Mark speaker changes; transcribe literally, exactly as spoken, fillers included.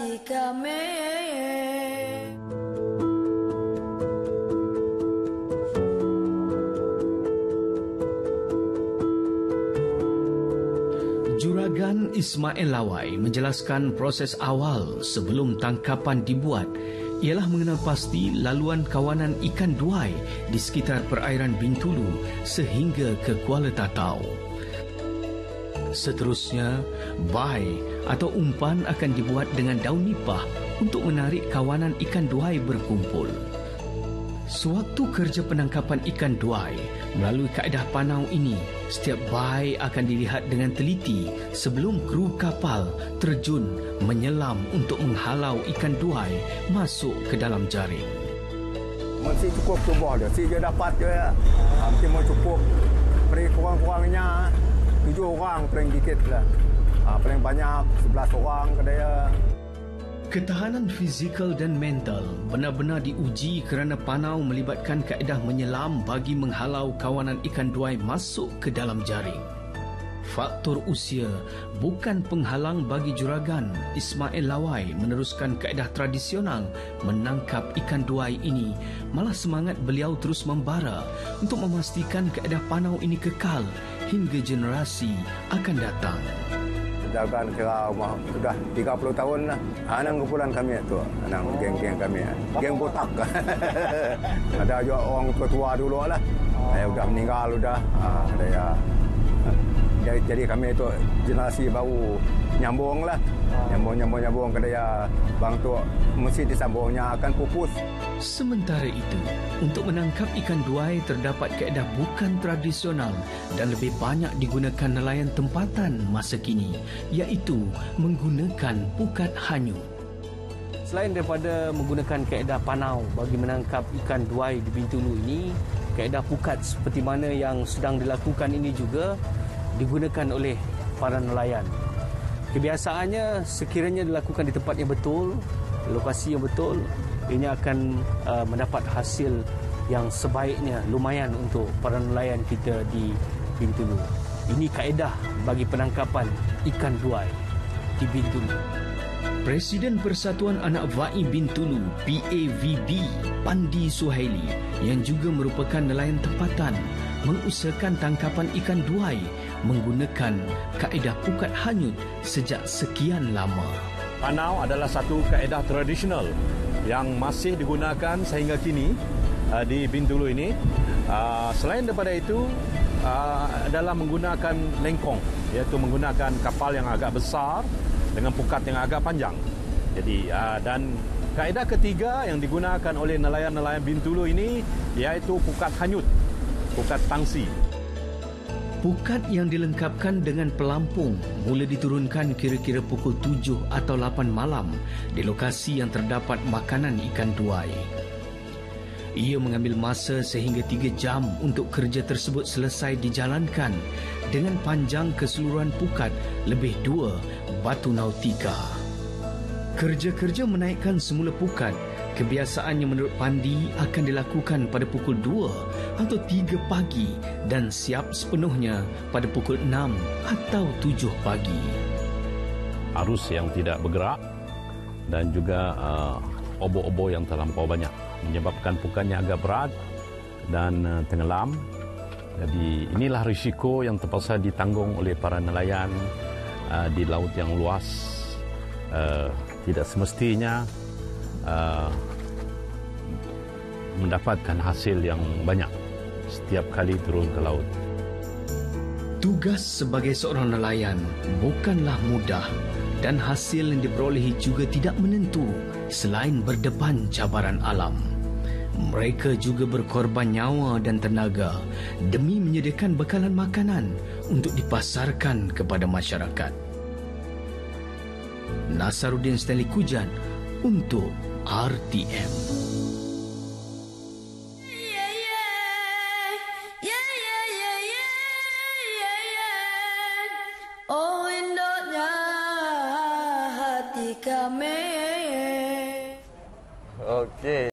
Speaker 1: hati kami.
Speaker 2: Juragan Ismail Lawai menjelaskan proses awal sebelum tangkapan dibuat ialah mengenal pasti laluan kawanan ikan duai di sekitar perairan Bintulu sehingga ke Kuala Tatau. Seterusnya, bai atau umpan akan dibuat dengan daun nipah untuk menarik kawanan ikan duai berkumpul. Sewaktu kerja penangkapan ikan duai melalui kaedah panau ini, setiap bai akan dilihat dengan teliti sebelum kru kapal terjun menyelam untuk menghalau ikan duai masuk ke dalam jaring.
Speaker 3: Mesti cukup cuba dia. Si dia dapat je. Mesti mau cukup. Beri kurang-kurangnya tujuh orang paling dikit lah. Ha, paling banyak sebelas orang ke dia.
Speaker 2: Ketahanan fizikal dan mental benar-benar diuji kerana panau melibatkan kaedah menyelam bagi menghalau kawanan ikan duai masuk ke dalam jaring. Faktor usia bukan penghalang bagi juragan Ismail Lawai meneruskan kaedah tradisional menangkap ikan duai ini, malah semangat beliau terus membara untuk memastikan kaedah panau ini kekal hingga generasi akan datang.
Speaker 3: Jagaan kira rumah sudah tiga puluh tahun lah. Anang kumpulan kami tu, anang geng-geng kami. Geng botak. Ada juga orang tua-tua dulu lah. Saya sudah meninggal sudah. Ada ya. Jadi, jadi kami itu generasi baru nyambung lah. Nyambung-nyambung-nyambung ke dia. Bang tu mesti disambungnya akan pupus.
Speaker 2: Sementara itu, untuk menangkap ikan duai terdapat kaedah bukan tradisional dan lebih banyak digunakan nelayan tempatan masa kini, iaitu menggunakan pukat hanyut.
Speaker 4: Selain daripada menggunakan kaedah panau bagi menangkap ikan duai di Bintulu ini, kaedah pukat seperti mana yang sedang dilakukan ini juga digunakan oleh para nelayan. Kebiasaannya sekiranya dilakukan di tempat yang betul, lokasi yang betul, ini akan uh, mendapat hasil yang sebaiknya lumayan untuk para nelayan kita di Bintulu. Ini kaedah bagi penangkapan ikan duai di Bintulu.
Speaker 2: Presiden Persatuan Anak Vai Bintulu P A V B Pandi Suhaili yang juga merupakan nelayan tempatan mengusahakan tangkapan ikan duai menggunakan kaedah pukat hanyut sejak sekian lama.
Speaker 5: Panau adalah satu kaedah tradisional yang masih digunakan sehingga kini uh, di Bintulu ini. Uh, selain daripada itu uh, adalah menggunakan lengkong, iaitu menggunakan kapal yang agak besar dengan pukat yang agak panjang. Jadi uh, dan kaedah ketiga yang digunakan oleh nelayan-nelayan Bintulu ini iaitu pukat hanyut, pukat tangsi.
Speaker 2: Pukat yang dilengkapkan dengan pelampung mula diturunkan kira-kira pukul tujuh atau lapan malam di lokasi yang terdapat makanan ikan duai. Ia mengambil masa sehingga tiga jam untuk kerja tersebut selesai dijalankan dengan panjang keseluruhan pukat lebih dua batu nautika. Kerja-kerja menaikkan semula pukat kebiasaannya menurut Pandi akan dilakukan pada pukul dua atau tiga pagi dan siap sepenuhnya pada pukul enam atau tujuh pagi.
Speaker 5: Arus yang tidak bergerak dan juga uh, obor-obor yang terlampau banyak menyebabkan pukatnya agak berat dan uh, tenggelam. Jadi inilah risiko yang terpaksa ditanggung oleh para nelayan uh, di laut yang luas. Uh, tidak semestinya uh, mendapatkan hasil yang banyak setiap kali turun ke laut.
Speaker 2: Tugas sebagai seorang nelayan bukanlah mudah dan hasil yang diperolehi juga tidak menentu selain berdepan cabaran alam. Mereka juga berkorban nyawa dan tenaga demi menyediakan bekalan makanan untuk dipasarkan kepada masyarakat. Nasaruddin Stanley Kujan untuk R T M.
Speaker 1: Oh indahnya hati kami.
Speaker 3: Okey.